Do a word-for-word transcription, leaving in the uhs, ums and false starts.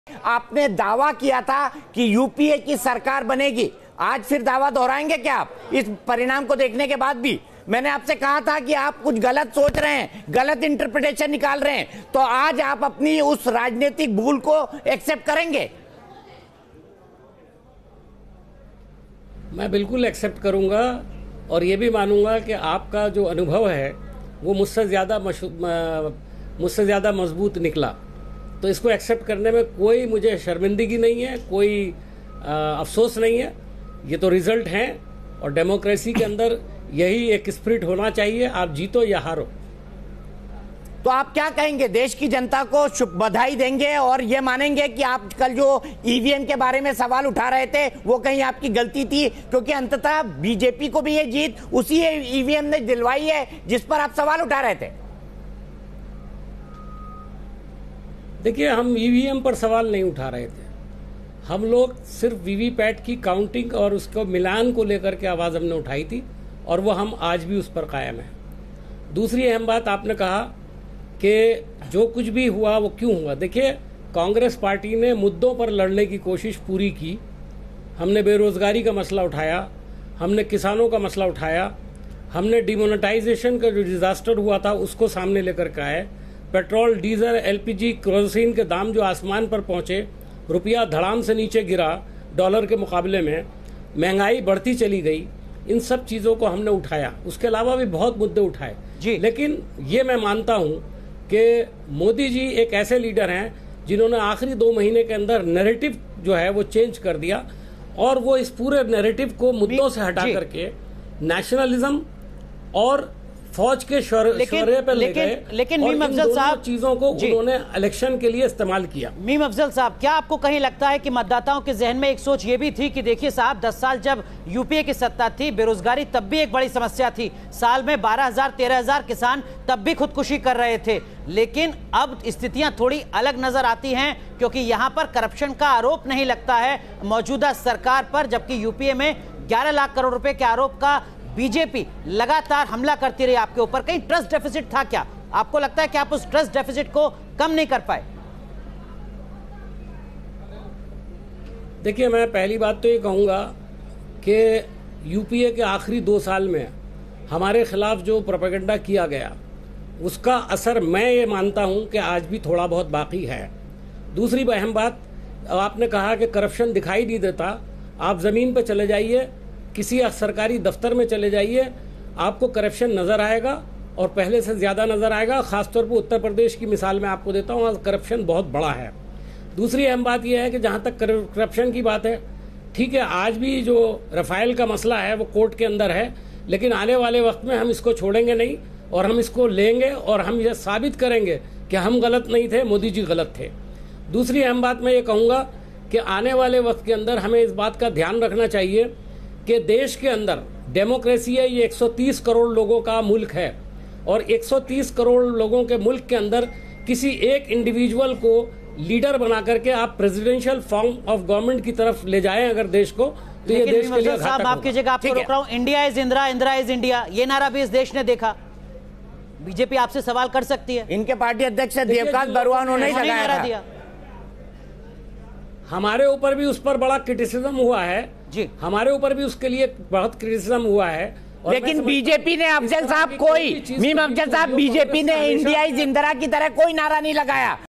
आपने दावा किया था कि यूपीए की सरकार बनेगी, आज फिर दावा दोहराएंगे क्या आप इस परिणाम को देखने के बाद भी? मैंने आपसे कहा था कि आप कुछ गलत सोच रहे हैं, गलत इंटरप्रिटेशन निकाल रहे हैं, तो आज आप अपनी उस राजनीतिक भूल को एक्सेप्ट करेंगे? मैं बिल्कुल एक्सेप्ट करूंगा और ये भी मानूंगा कि आपका जो अनुभव है वो मुझसे ज़्यादा मुझसे ज़्यादा मजबूत निकला, तो इसको एक्सेप्ट करने में कोई मुझे शर्मिंदगी नहीं है, कोई आ, अफसोस नहीं है। ये तो रिजल्ट हैं और डेमोक्रेसी के अंदर यही एक स्पिरिट होना चाहिए, आप जीतो या हारो। तो आप क्या कहेंगे, देश की जनता को शुभ बधाई देंगे और ये मानेंगे कि आप कल जो ईवीएम के बारे में सवाल उठा रहे थे वो कहीं आपकी गलती थी, क्योंकि अंततः बीजेपी को भी ये जीत उसी ईवीएम ने दिलवाई है जिस पर आप सवाल उठा रहे थे? देखिए, हम ईवीएम पर सवाल नहीं उठा रहे थे, हम लोग सिर्फ वीवीपैट की काउंटिंग और उसको मिलान को लेकर के आवाज़ हमने उठाई थी और वो हम आज भी उस पर कायम हैं। दूसरी अहम बात, आपने कहा कि जो कुछ भी हुआ वो क्यों हुआ। देखिए, कांग्रेस पार्टी ने मुद्दों पर लड़ने की कोशिश पूरी की। हमने बेरोजगारी का मसला उठाया, हमने किसानों का मसला उठाया, हमने डिमोनेटाइजेशन का जो डिजास्टर हुआ था उसको सामने लेकर के आए। पेट्रोल, डीजल, एलपीजी, केरोसिन के दाम जो आसमान पर पहुंचे, रुपया धड़ाम से नीचे गिरा डॉलर के मुकाबले में, महंगाई बढ़ती चली गई, इन सब चीज़ों को हमने उठाया। उसके अलावा भी बहुत मुद्दे उठाए जी। लेकिन ये मैं मानता हूं कि मोदी जी एक ऐसे लीडर हैं जिन्होंने आखिरी दो महीने के अंदर नैरेटिव जो है वो चेंज कर दिया और वो इस पूरे नैरेटिव को मुद्दों से हटा करके नेशनलिज्म और फौज के शौर्य पर ले गए। लेकिन मीम अफजल साहब, चीजों को उन्होंने इलेक्शन के लिए इस्तेमाल किया। मीम अफजल साहब, क्या आपको कहीं लगता है कि मतदाताओं के जहन में एक सोच ये भी थी कि देखिए साहब, दस साल जब यूपीए की सत्ता थी, बेरोजगारी तब भी एक बड़ी समस्या थी, साल में बारह हजार तेरह हजार किसान तब भी खुदकुशी कर रहे थे, लेकिन अब स्थितियां थोड़ी अलग नजर आती हैं क्योंकि यहाँ पर करप्शन का आरोप नहीं लगता है मौजूदा सरकार पर, जबकि यूपीए में ग्यारह लाख करोड़ रुपए के आरोप का बीजेपी लगातार हमला करती रही आपके ऊपर। कहीं ट्रस्ट डेफिसिट था क्या? आपको लगता है कि आप उस ट्रस्ट डेफिसिट को कम नहीं कर पाए? देखिए, मैं पहली बात तो ये कहूंगा कि यूपीए के आखिरी दो साल में हमारे खिलाफ जो प्रोपेगेंडा किया गया उसका असर मैं ये मानता हूं कि आज भी थोड़ा बहुत बाकी है। दूसरी अहम बात, आपने कहा कि करप्शन दिखाई नहीं देता, आप जमीन पर चले जाइए, किसी सरकारी दफ्तर में चले जाइए, आपको करप्शन नजर आएगा और पहले से ज्यादा नजर आएगा। खासतौर पर उत्तर प्रदेश की मिसाल मैं आपको देता हूँ, करप्शन बहुत बड़ा है। दूसरी अहम बात यह है कि जहां तक करप्शन की बात है, ठीक है, आज भी जो रफाइल का मसला है वो कोर्ट के अंदर है, लेकिन आने वाले वक्त में हम इसको छोड़ेंगे नहीं और हम इसको लेंगे और हम ये साबित करेंगे कि हम गलत नहीं थे, मोदी जी गलत थे। दूसरी अहम बात मैं ये कहूँगा कि आने वाले वक्त के अंदर हमें इस बात का ध्यान रखना चाहिए कि देश के अंदर डेमोक्रेसी है, ये एक सौ तीस करोड़ लोगों का मुल्क है और एक सौ तीस करोड़ लोगों के मुल्क के अंदर किसी एक इंडिविजुअल को लीडर बना करके आप प्रेसिडेंशियल फॉर्म ऑफ गवर्नमेंट की तरफ ले जाएं अगर देश को, तो ये देश के लिए घातक होगा। आपकी जगह आपको रोक रहा हूं, India is Indira, Indira is India, ये नारा भी इस देश ने देखा। बीजेपी आपसे सवाल कर सकती है, इनके पार्टी अध्यक्ष देवकांत बरुआ ने नहीं लगाया, हमारे ऊपर भी उस पर बड़ा क्रिटिसिज्म हुआ है जी, हमारे ऊपर भी उसके लिए बहुत क्रिटिसिज्म हुआ है। लेकिन बीजेपी ने, अफजल साहब, कोई मीम अफजल साहब, बीजेपी ने इंडिया इज इंदिरा की तरह कोई नारा नहीं लगाया।